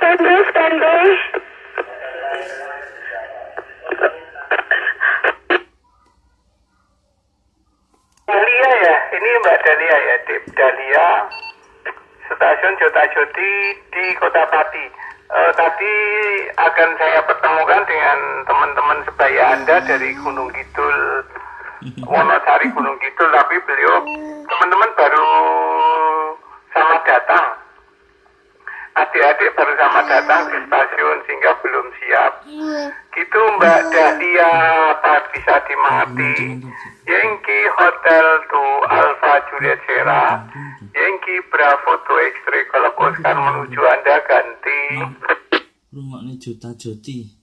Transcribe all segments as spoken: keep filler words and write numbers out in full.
Standby, standby. Dahlia ya, ini Mbak Dahlia ya, Dip Dahlia, stasiun Jota Joti di Kota Pati. Uh, tadi akan saya pertemukan dengan teman-teman sebaya Anda dari Gunung Kidul, Wonosari Gunung Kidul, tapi beliau teman-teman baru sama datang. Adik-adik baru sama datang di stasiun sehingga belum siap. Gitu Mbak Dahlia, apa bisa dimengerti? Yankee Hotel to Alpha Juliet Sierra, Yankee Bravo to X-ray. Kalau Oscar menuju Anda ganti. Rumah ini Jota Joti.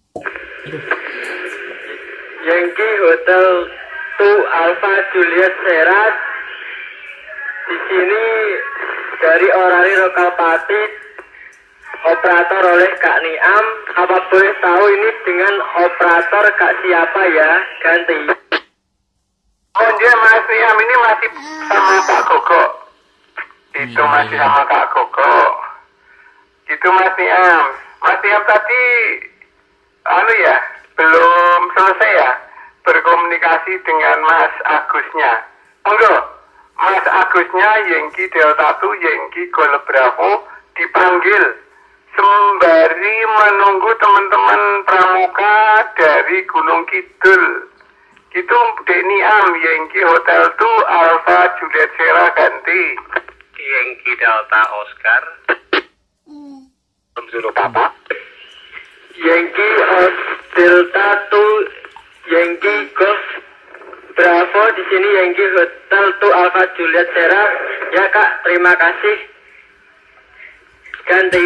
Yankee Hotel to Alpha Juliet Sierra. Di sini dari Orari Lokal Pati, operator oleh Kak Niam. Apa boleh tahu ini dengan operator Kak siapa ya? Ganti. Oh dia Mas Niam ini masih sama Kak Gogo. Itu masih sama Kak Gogo. Itu Mas Niam. Mas Niam tadi anu ya, belum selesai ya berkomunikasi dengan Mas Agusnya. Monggo, Mas Agusnya Yankee Delta satu Yankee Golf Bravo dipanggil sembari menunggu teman-teman pramuka dari Gunung Kidul. Gitu Deniam Yankee Hotel dua Alpha Juliet Sierra ganti. Yankee Delta Oscar. Zulu Papa. Yankee Delta dua Yankee Golf Bravo. Di sini Yankee Hotel dua Alpha Juliet Sierra. Ya Kak, terima kasih. Ganti.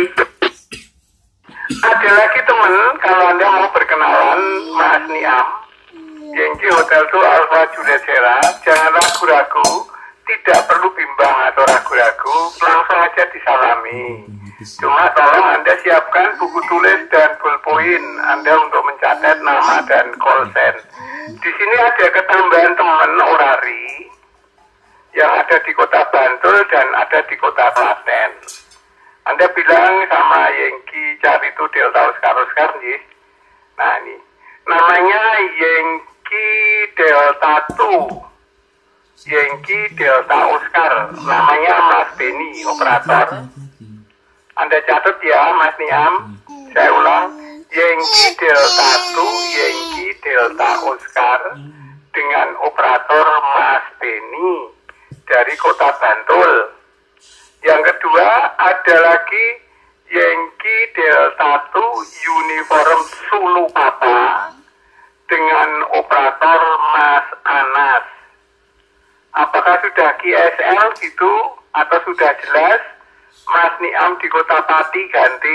Ada lagi teman, kalau Anda mau berkenalan Mas Niam, Yankee Hotel dua Alpha Juliet Sierra, jangan ragu-ragu, tidak perlu bimbang atau ragu-ragu, langsung aja disalami. Cuma tolong Anda siapkan buku tulis dan ballpoint Anda untuk mencatat nama dan call sign. Di sini ada ketambahan teman Orari yang ada di Kota Bantul dan ada di Kota Klaten. Anda bilang sama Yankee cari itu Delta Oscar Oscar nih. Nah ini namanya Yankee Delta dua Yankee Delta Oscar, namanya Mas Benny operator. Anda catat ya Mas Niam, saya ulang, Yankee Delta dua Yankee Delta Oscar dengan operator Mas Benny dari Kota Bantul. Yang kedua ada lagi Yankee Delta dua Uniform Sulu Papa dengan operator Mas Anas. Apakah sudah Q S L gitu atau sudah jelas? Mas Niam di Kota Pati ganti.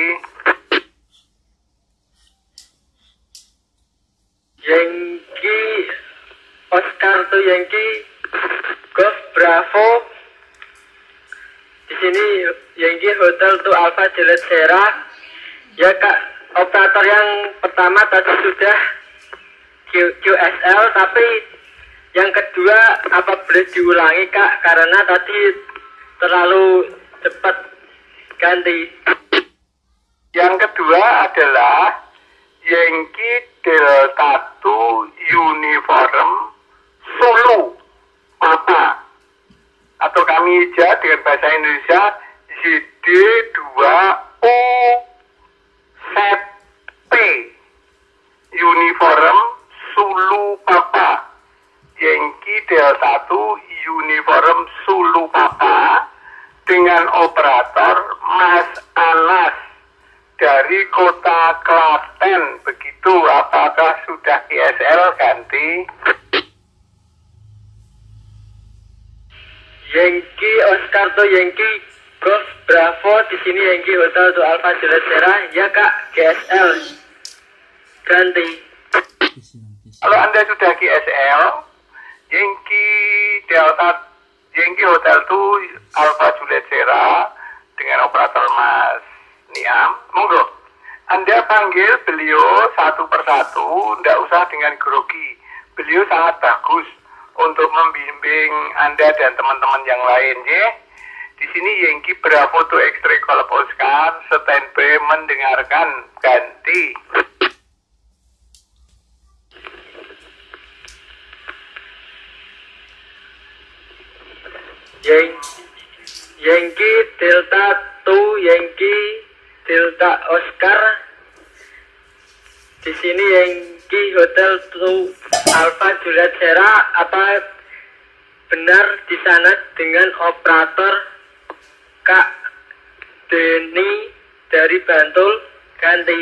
Yankee Oscar to Yankee Golf Bravo. Di sini Yankee Hotel to Alpha Juliet Sierra. Ya Kak, operator yang pertama tadi sudah Q, QSL, tapi yang kedua apa boleh diulangi Kak, karena tadi terlalu cepat. Ganti. Yang kedua adalah Yankee Delta dua Uniform Sulu Papa, atau kami aja dengan bahasa Indonesia Z D dua U Z P Uniform Sulu Papa. Yankee Delta satu Uniform Sulu Papa dengan operator Mas Anas dari Kota Klaten. Begitu, apakah sudah Q S L ganti? Yankee Oscar to Yankee Golf Bravo. Di sini Yankee Hotel to Alpha Juliet Sierra. Ya Kak, Q S L ganti. Kalau Anda sudah Q S L, Yankee Delta Yankee Hotel dua Alpha Juliet Sierra dengan operator Mas Niam, monggo Anda panggil beliau satu persatu, tidak usah dengan grogi. Beliau sangat bagus untuk membimbing Anda dan teman-teman yang lain, ya. Di sini Yankee Bravo to X-ray Golf Oscar standby mendengarkan ganti. Yankee Delta two Yankee Delta Oscar. Di sini Yankee Hotel two Alpha Juliet Sierra. Apa benar di sana dengan operator Kak Denny dari Bantul? Ganti.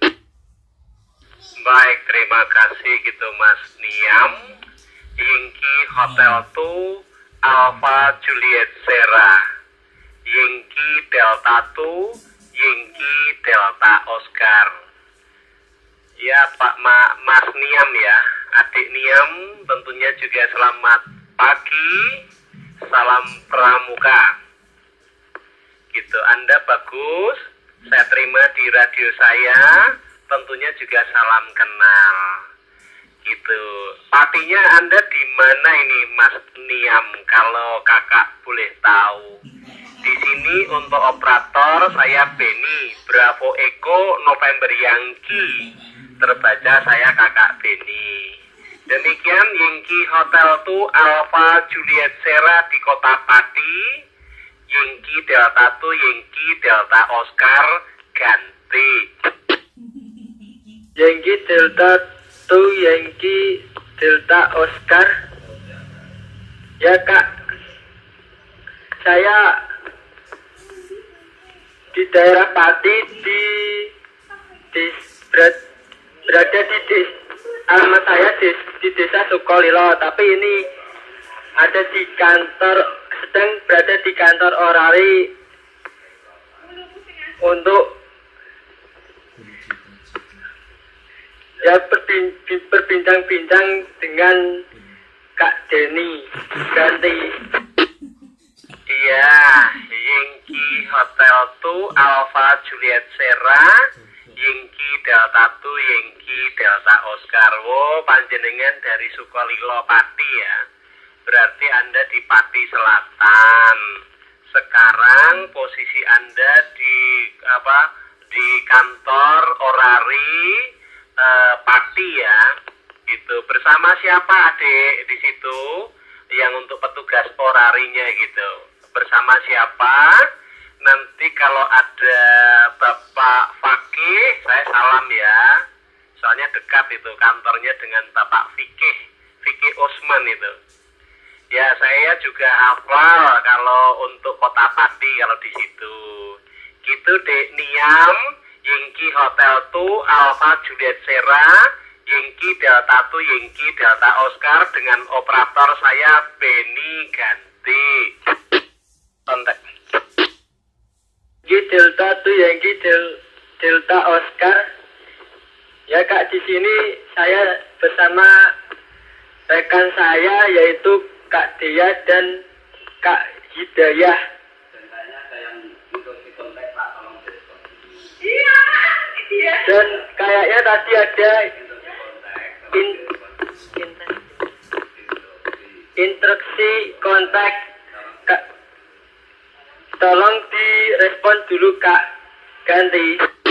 Baik, terima kasih gitu Mas Niam. Yankee Hotel two Alpha Juliet Sierra, Yankee Delta two Yankee Delta Oscar. Ya Pak Ma, Mas Niam ya, adik Niam tentunya juga selamat pagi, salam pramuka. Gitu, Anda bagus, saya terima di radio saya, tentunya juga salam kenal. Gitu, patinya Anda di mana ini Mas Niam? Kalau kakak boleh tahu. Di sini untuk operator saya Benny, Bravo Eko November Yankee. Terbaca saya kakak Benny. Demikian Yankee Hotel two Alpha Juliet Sierra di Kota Pati, Yankee Delta two Yankee Delta Oscar ganti. Yankee Delta two Yankee Delta Oscar. Ya Kak, saya di daerah Pati di, di berat, berada di des, alamat saya di, di desa Sukolilo, tapi ini ada di kantor, sedang berada di kantor Orari untuk ya berbincang-bincang dengan Kak Denny. Ganti. Iya, Yankee Hotel two Alpha Juliet Sierra, Yankee Delta two Yankee Delta Oscar. Wo, panjenengan dari Sukolilo Pati ya. Berarti Anda di Pati Selatan. Sekarang posisi Anda di apa? Di kantor Orari uh, Pati ya. Gitu. Bersama siapa Adik di situ? Yang untuk petugas orarinya gitu. Bersama siapa? Nanti kalau ada Bapak Fakih, saya salam ya. Soalnya dekat itu kantornya dengan Bapak Fikih, Fikih Osman itu. Ya, saya juga hafal kalau untuk Kota Pati kalau di situ. Gitu Dek Niam, Yankee Hotel two Alpha Juliet Sierra, Yankee Delta two Yankee Delta Oscar dengan operator saya Benny ganti. Kontak. Yankee Delta two Yankee Del, Delta Oscar. Ya Kak, di sini saya bersama rekan saya yaitu Kak Dia dan Kak Hidayah. Dan kayaknya tadi ada in, in, instruksi kontak Kak. Tolong direspon dulu Kak. Ganti.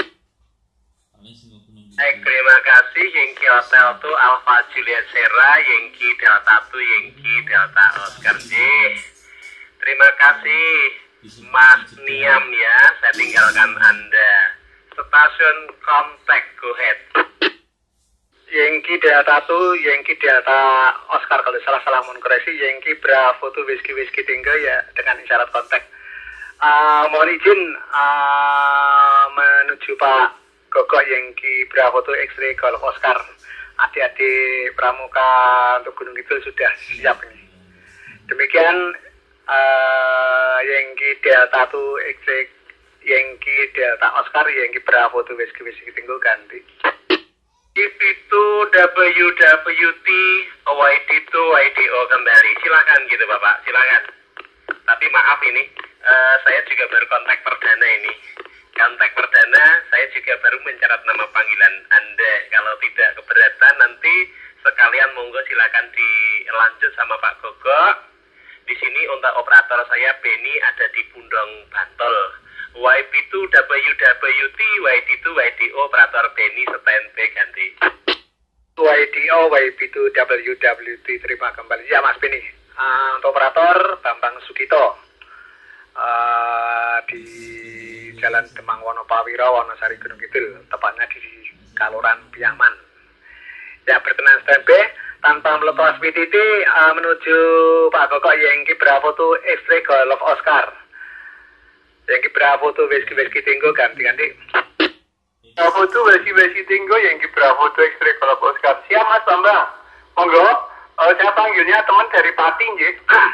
Baik, terima kasih Yankee Hotel two Alpha Juliet Sierra, Yankee Delta two Yankee Delta Oscar J. Terima kasih Mas Niam ya, saya tinggalkan Anda. Stasiun kontak, go ahead. Yankee Delta two Yankee Delta Oscar, kalau salah-salah mohon koreksi. Yankee Bravo two Whiskey Whiskey Tinggal ya, dengan isyarat kontak. Uh, mohon izin uh, menuju Pak Gogok Yankee Bravo two X-ray Golf Oscar. Adik-adik pramuka untuk Gunung Kidul sudah siap ini. Demikian uh, Yankee Delta two X-ray Yankee Delta Oscar, Yankee Bravo two Whiskey Whiskey Tinggal ganti. Itu W W T Y D two Y D O kembali. Silakan gitu Bapak, silakan. Tapi maaf ini, uh, saya juga baru kontak perdana ini. Kontak perdana, saya juga baru mencatat nama panggilan Anda. Kalau tidak keberatan, nanti sekalian monggo silakan dilanjut sama Pak Gogok. Di sini untuk operator operator saya Benny ada di Bundong, Bantul. Y P two W W T, Y D two Y D O, operator Benny standby ganti. Y D O, Y P two W W T, terima kembali. Ya Mas Benny, uh, untuk operator Bambang Sugito uh, di Jalan Demang Wonopawiro, Wonosari, Gunung Kidul, tepatnya di Kaluran Piaman. Ya, berkenan standby tanpa melepas P T T uh, menuju Pak Koko Yankee Bravo tuh X-ray Golf Oscar. Yankee Bravo tuh Whiskey Whiskey Tango ganti-ganti. Bravo tuh Whiskey Whiskey Tango, Yankee Bravo tuh X-ray Golf Oscar. Siap Mas Bambang. Monggo, uh, saya panggilnya teman dari Pati nggih.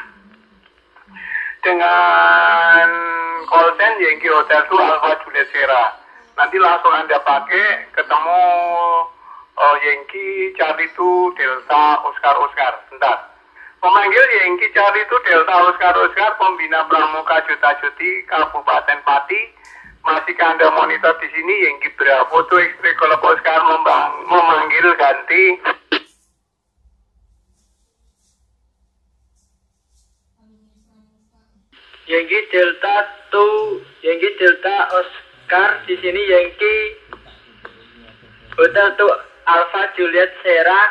Dengan call sign Yankee Hotel tuh Alpha Juliet Sierra. Nanti langsung Anda pakai ketemu Oh, Yankee Charlie itu Delta Oscar Oscar. Bentar. Memanggil Yankee Charlie itu Delta Oscar Oscar, pembina Pramuka Juta Juti Kabupaten Pati. Masih Anda monitor di sini Yankee Bravo itu X-ray Golf Oscar membang, memanggil ganti. Yankee Delta tuh Yankee Delta Oscar di sini Yankee Hotel tuh Alpha Juliet Sierra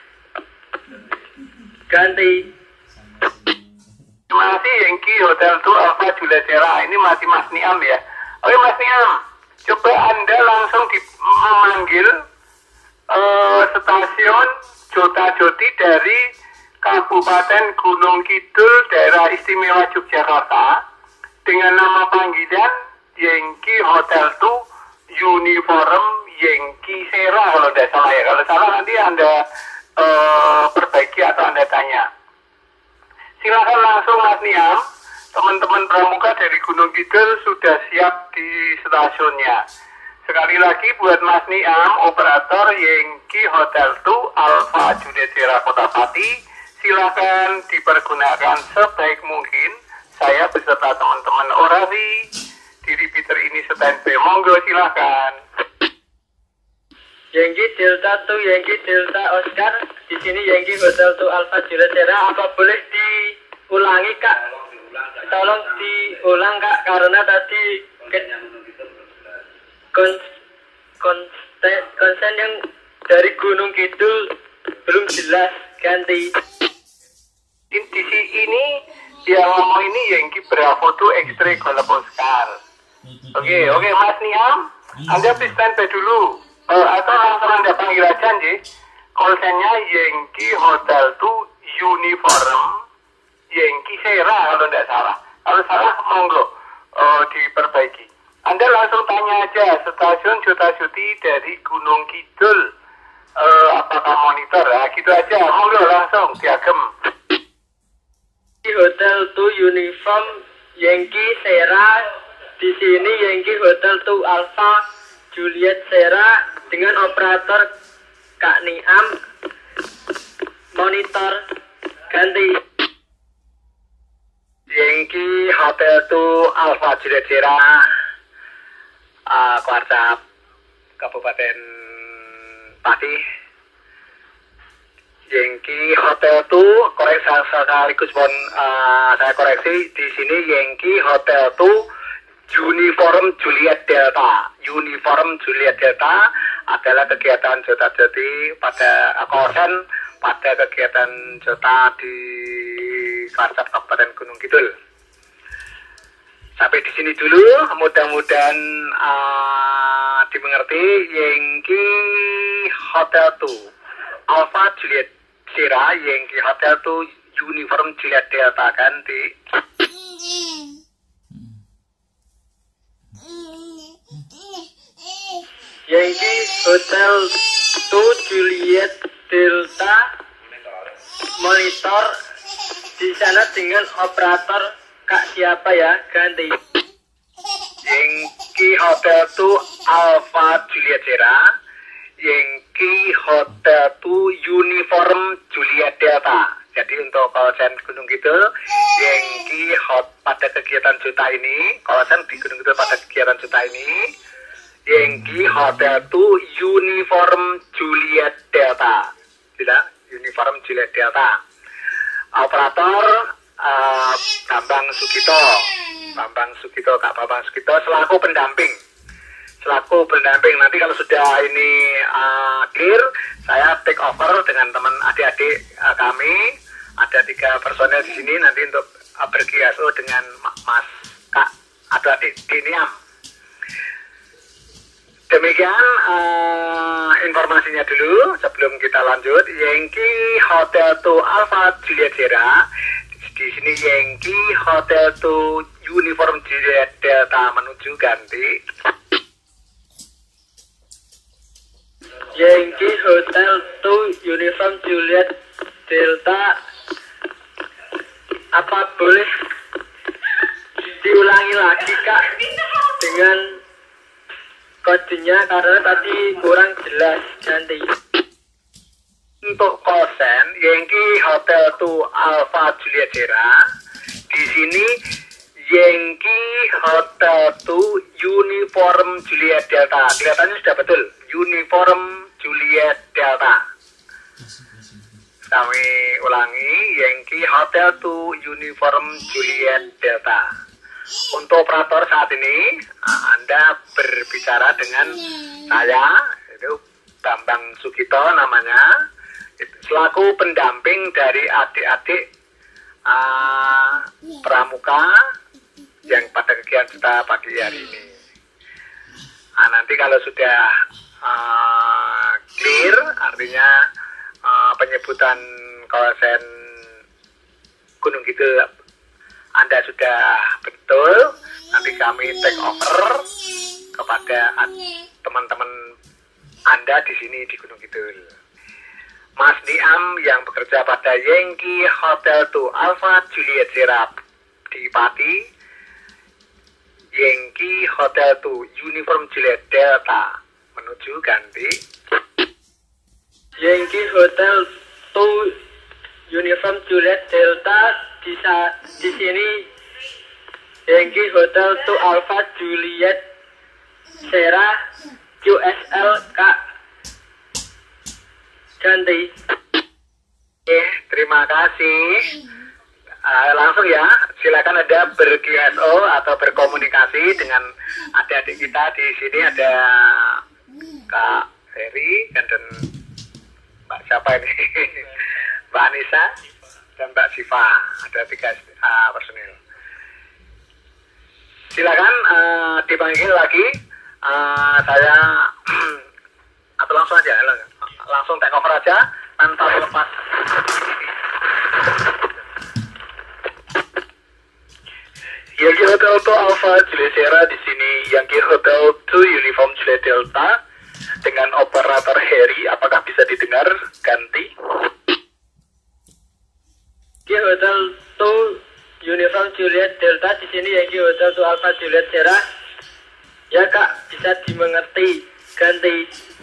ganti. Terima kasih Yankee Hotel tuh Alpha Juliet Sierra. Ini masih Mas Niam ya. Oke Mas Niam, coba Anda langsung di, memanggil uh, stasiun Jota Joti dari Kabupaten Gunung Kidul, Daerah Istimewa Yogyakarta, dengan nama panggilan Yankee Hotel tuh Uniform Yankee Sierra kalau tidak salah ya. Kalau salah nanti Anda uh, perbaiki atau Anda tanya. Silakan langsung Mas Niam. Teman-teman Pramuka dari Gunung Kidul sudah siap di stasiunnya. Sekali lagi buat Mas Niam, operator Yankee Hotel tuh Alpha Juliet Sierra Kota Pati, silakan dipergunakan sebaik mungkin. Saya beserta teman-teman orasi di repeater ini standby. Monggo silakan. Yankee Delta tuh Yankee Delta Oscar di sini Yankee Hotel tuh Alpha Juliet Sierra. Apa boleh diulangi Kak? Tolong diulang Kak, karena tadi kon konten konsen yang dari Gunung Kidul belum jelas, ganti. Di sini ini yang ngomong ini Yankee Bravo tuh X-ray Golf Oscar. Oke oke Mas Niam, Anda please standby dulu. Uh, atau langsung Anda panggil aja nih. Call sign-nya Yankee Hotel tuh Uniform Yankee Sierra kalau tidak salah. Kalau salah monggo uh, diperbaiki. Anda langsung tanya aja stasiun Jota Juti dari Gunung Kidul uh, apakah monitor ya, gitu aja. Monggo langsung diagem. Hotel tuh Uniform Yankee Sierra di sini Yankee Hotel tuh Alpha Juliet Sierra dengan operator Kak Niam, monitor ganti. Yankee Hotel tuh Alpha Juliet Sierra, uh, Kuarcap Kabupaten Pati. Yankee Hotel tuh koreksi sekaligus pun uh, saya koreksi di sini Yankee Hotel tuh Uniform Juliet Delta. Uniform Juliet Delta adalah kegiatan Jota Joti pada Korsen pada kegiatan Jota di Kuarcap Kabupaten Gunung Kidul. Sampai di sini dulu, mudah-mudahan uh, dimengerti. Yankee Hotel tuh Alpha Juliet Sierra, Yankee Hotel tuh Uniform Juliet Delta ganti. Yankee Hotel tuh Juliet Delta monitor di sana dengan operator Kak siapa ya, ganti. Yankee Hotel tuh Alpha Juliet Sierra, Yankee Hotel tuh Uniform Juliet Delta. Jadi untuk kawasan Gunung Kidul, Yankee Hot pada kegiatan Jota ini, kawasan di Gunung Kidul pada kegiatan Jota ini, Yankee Hotel tuh Uniform Juliet Delta. Tidak, Uniform Juliet Delta. Operator uh, Bambang Sugito, Bambang Sugito, Kak Bambang Sugito selaku pendamping, selaku pendamping. Nanti kalau sudah ini uh, clear, saya take over dengan teman adik-adik uh, kami. Ada tiga personel di sini nanti untuk uh, berkiaso dengan Mas Kak atau adik Diniam. Demikian uh, informasinya dulu sebelum kita lanjut. Yankee Hotel to Alpha Juliet Sierra. Di sini Yankee Hotel to Uniform Juliet Delta menuju ganti. Yankee Hotel to Uniform Juliet Delta. Apa boleh diulangi lagi Kak dengan kodenya karena tadi kurang jelas nanti. Untuk kosen Yankee Hotel to Alpha Juliet Sierra. Di sini Yankee Hotel to Uniform Juliet Delta. Kelihatannya sudah betul. Uniform Juliet Delta. Kami ulangi, Yankee Hotel to Uniform Juliet Delta. Untuk operator saat ini, Anda berbicara dengan saya, itu Bambang Sugito namanya, selaku pendamping dari adik-adik uh, pramuka yang pada kegiatan kita pagi hari ini. Nah, nanti kalau sudah uh, clear, artinya uh, penyebutan kawasan Gunung Kidul Anda sudah betul, nanti kami take over kepada teman-teman Anda di sini di Gunung Kidul. Mas Niam yang bekerja pada Yankee Hotel to Alpha Juliet Sierra di Pati, Yankee Hotel to Uniform Juliet Delta menuju ganti. Yankee Hotel to Uniform Juliet Delta bisa di sini. Yankee Hotel to Alpha Juliet Sierra Q S L Kak ganti. Eh, terima kasih. Uh, langsung ya, silakan Anda ber-Q S O atau berkomunikasi dengan adik-adik kita di sini. Ada Kak Heri dan, dan Mbak siapa ini? Mbak Anissa dan Mbak Siva. Ada tiga uh, personil. Silakan uh, dipanggil lagi. Uh, saya atau langsung aja, langsung take over aja tanpa lepas. Yankee Hotel to Alpha Juliet Sierra di sini. Yankee Hotel to Uniform Juliet Delta dengan operator Harry. Apakah bisa didengar? Ganti. Yankee Hotel to Uniform Juliet Delta di sini. Yankee Hotel to Alpha Juliet Sierra. Ya Kak, bisa dimengerti. Ganti.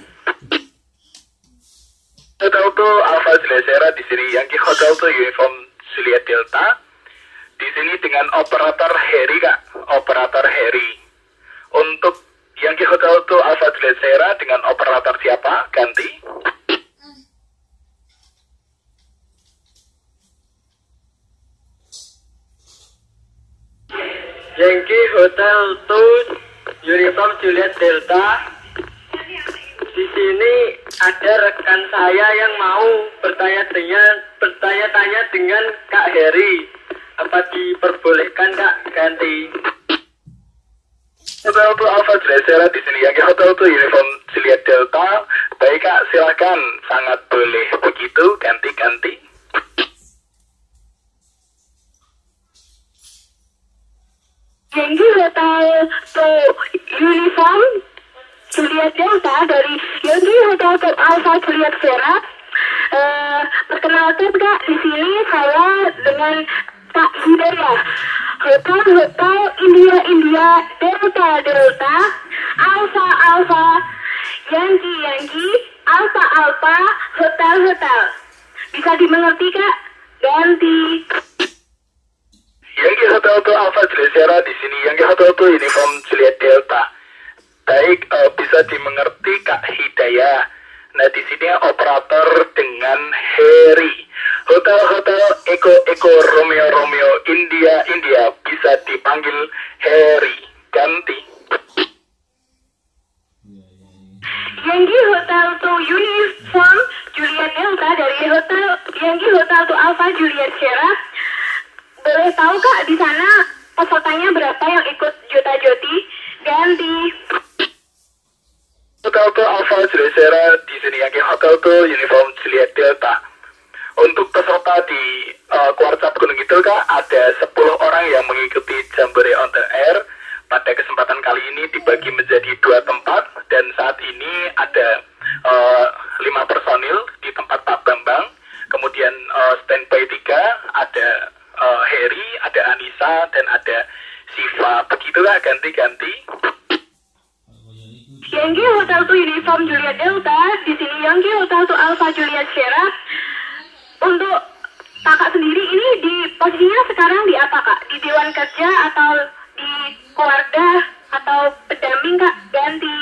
Hotel to Alpha Juliet Sierra di sini. Yankee Hotel to Uniform Juliet Delta di sini dengan operator Harry Kak, operator Harry. Untuk Yankee Hotel to Alpha Juliet Sierra dengan operator siapa? Ganti. Yankee Hotel to Uniform Juliet Delta. Di sini ada rekan saya yang mau bertanya dengan bertanya-tanya dengan Kak Heri. Apa diperbolehkan Kak? Ganti. Hotel to Alpha Juliet Sierra di sini. Yankee Hotel to Uniform Juliet Delta. Baik Kak, silakan. Sangat boleh begitu. Ganti-ganti. Yankee Hotel to Uniform Juliet Delta dari Yankee Hotel to Alpha Juliet Sierra. Uh, perkenalkan Kak, di sini saya dengan Kak Hidayah. Hotel Hotel India India Delta Delta Alpha Alpha Yankee Yankee Alpha Alpha Hotel Hotel. Bisa dimengerti Kak? Ganti. Yankee Hotel to Alpha Juliet Sierra di sini. Yankee Hotel to Uniform Juliet Delta. Baik, uh, bisa dimengerti Kak Hidayah. Nah, di sini operator dengan Harry. Hotel-hotel Eko Eko Romeo Romeo India India bisa dipanggil Harry. Ganti. Yankee Hotel to Uniform Juliet Delta dari Hotel Yankee Hotel to Alpha Juliet Sierra. Boleh tahu Kak di sana pesertanya berapa yang ikut Jota Joti? Ganti. Hotel to Alpha Juliet Sierra di sini Yankee Hotel to Uniform Juliet Delta. Untuk peserta di uh, Kuarcap Gunung Kidul Kak, ada sepuluh orang yang mengikuti Jamboree on the Air. Pada kesempatan kali ini dibagi menjadi dua tempat, dan saat ini ada uh, lima personil di tempat Pak Bambang. Kemudian uh, standby tiga, ada uh, Harry, ada Anissa, dan ada Siva. Begitulah ganti-ganti. Yankee Hotel to Uniform Juliet Delta, di sini Yankee Hotel to Alpha Juliet Sierra. Untuk kakak sendiri ini di posisinya sekarang di apa Kak? Di Dewan Kerja atau di keluarga atau pendamping Kak? Ganti.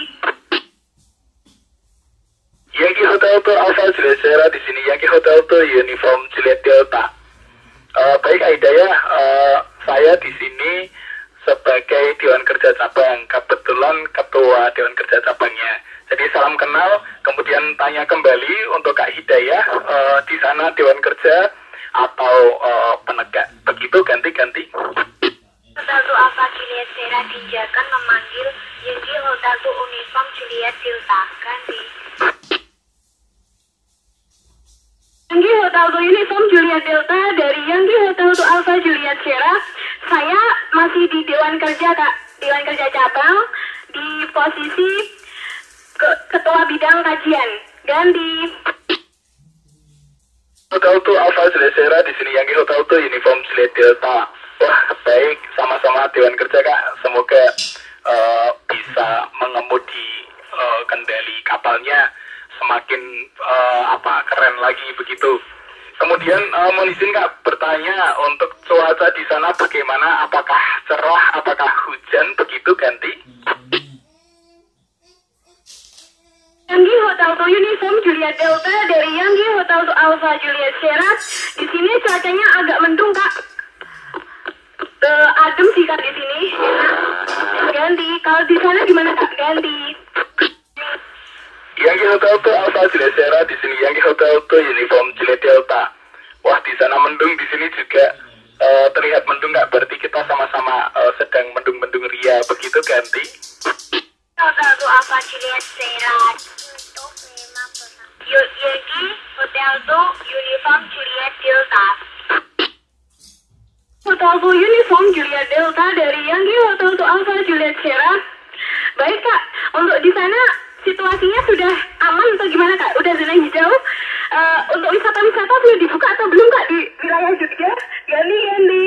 Yankee Hotel to Alpha Juliet Sierra di sini Yankee Hotel to Uniform Juliet Delta. Uh, baik Aida ya, uh, saya di sini sebagai Dewan Kerja Cabang, kebetulan ketua Dewan Kerja Cabangnya. Jadi salam kenal, kemudian tanya kembali untuk Kak Hidayah, uh, di sana Dewan Kerja atau uh, penegak. Begitu ganti-ganti. Hotel to Alpha Juliet Sierra dijakan memanggil Yankee Hotel to Uniform Juliet Delta. Ganti. Yankee Hotel to Uniform Juliet Delta dari Yankee Hotel to Alpha Juliet Sierra. Saya masih di Dewan Kerja Kak, Dewan Kerja Cabang di posisi Ke Ketua Bidang Kajian. Ganti. Hotel to Alpha Juliet Sierra di sini Yankee Hotel to Uniform Juliet Delta. Wah, baik, sama-sama Dewan Kerja Kak. Semoga uh, bisa mengemudi uh, kendali kapalnya semakin uh, apa keren lagi begitu. Kemudian uh, mohon izin Kak bertanya untuk cuaca di sana bagaimana? Apakah cerah? Apakah hujan? Begitu ganti. Yankee Hotel to Uniform Juliet Delta dari Yankee Hotel to Alpha Juliet Sierra. Di sini cuacanya agak mendung Kak. Uh, adem sih Kak di sini. Ganti. Kalau di sana gimana Kak? Ganti. Yankee Hotel to Alpha Juliet Sierra di sini Yankee Hotel to Uniform Juliet Delta. Wah, di sana mendung, di sini juga uh, terlihat mendung Kak. Berarti kita sama-sama uh, sedang mendung-mendung ria. Begitu ganti. Hotel to Alpha Juliet Sierra. Yankee Hotel to Uniform Juliet Delta. Hotel to Uniform Juliet Delta dari Yankee Hotel to Alpha Juliet Sierra. Baik Kak, untuk di sana situasinya sudah aman atau gimana Kak? Udah zona hijau? Uh, untuk wisata-wisata sudah dibuka atau belum Kak di wilayah Jogja? Ganti-ganti.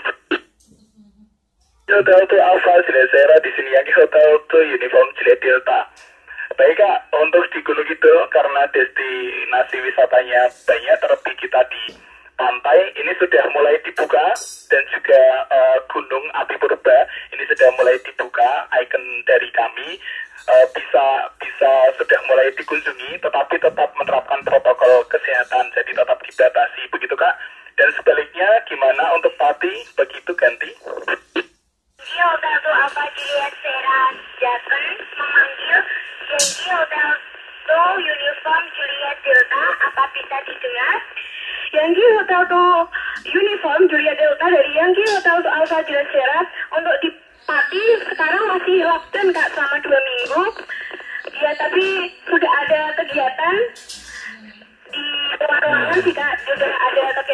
Hotel to Alpha Juliet Sierra di sini Yankee Hotel to Uniform Juliet Delta. Baik Kak, untuk di Gunung Kidul karena destinasi wisatanya banyak, terlebih kita di pantai ini sudah mulai dibuka, dan juga uh, Gunung Api Purba ini sudah mulai dibuka. Ikon dari kami uh, bisa bisa sudah mulai dikunjungi, tetapi tetap menerapkan protokol kesehatan, jadi tetap dibatasi begitu Kak. Dan sebaliknya gimana untuk Pati? Begitu ganti. Hotel to Alpha Juliet Sierra Jateng memanggil Yankee Hotel to Uniform Juliet Delta. Apa bisa didengar? Yankee Hotel to Uniform Juliet Delta dari Yankee Hotel to Alpha Juliet Sierra. Untuk di Pati sekarang masih lockdown Kak selama dua minggu. Ya tapi sudah ada kegiatan di ruang-ruangan sih Kak. Sudah ada kegiatan